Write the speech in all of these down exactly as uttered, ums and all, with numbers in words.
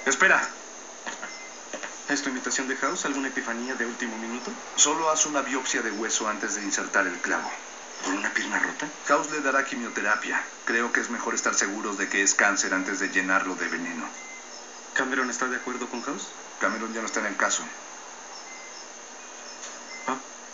Espera. ¿Es tu imitación de House? ¿Alguna epifanía de último minuto? Solo haz una biopsia de hueso antes de insertar el clavo. ¿Por una pierna rota? House le dará quimioterapia. Creo que es mejor estar seguros de que es cáncer antes de llenarlo de veneno. ¿Cameron está de acuerdo con House? Cameron ya no está en el caso. ¿Ah?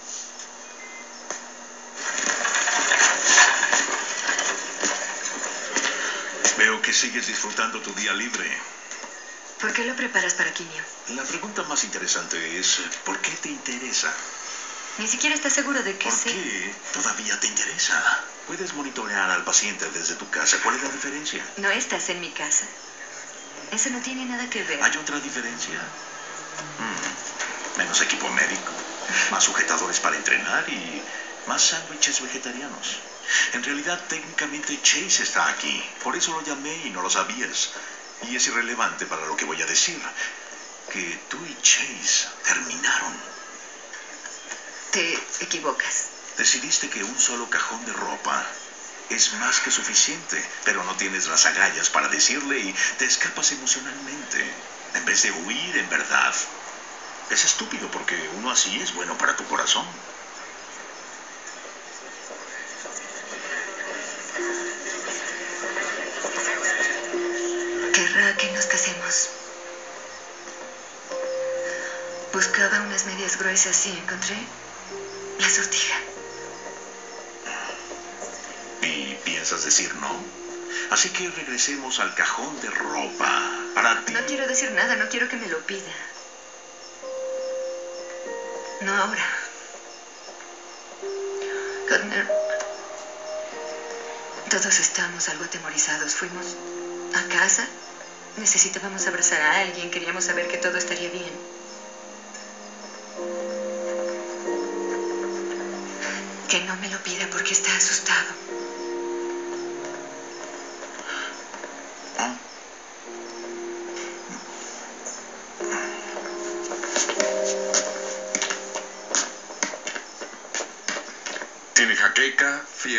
Veo que sigues disfrutando tu día libre. ¿Por qué lo preparas para quimio? La pregunta más interesante es, ¿por qué te interesa? Ni siquiera estás seguro de que ¿Por sé. qué todavía te interesa? Puedes monitorear al paciente desde tu casa. ¿Cuál es la diferencia? No estás en mi casa. Eso no tiene nada que ver. ¿Hay otra diferencia? Mm, menos equipo médico, más sujetadores para entrenar y más sándwiches vegetarianos. En realidad, técnicamente, Chase está aquí. Por eso lo llamé y no lo sabías. Y es irrelevante para lo que voy a decir. Que tú y Chase terminaron. Te equivocas. Decidiste que un solo cajón de ropa es más que suficiente, pero no tienes las agallas para decirle y te escapas emocionalmente, en vez de huir en verdad. Es estúpido porque uno así es bueno para tu corazón. Querrá que nos casemos. Buscaba unas medias gruesas y encontré la sortija. ¿Y piensas decir no? Así que regresemos al cajón de ropa. Para ti. No quiero decir nada, no quiero que me lo pida. No ahora. Gardner, todos estamos algo atemorizados. Fuimos a casa. Necesitábamos abrazar a alguien. Queríamos saber que todo estaría bien. Que no me lo pida porque está asustado. ¿Ah? Tiene jaqueca, fiebre.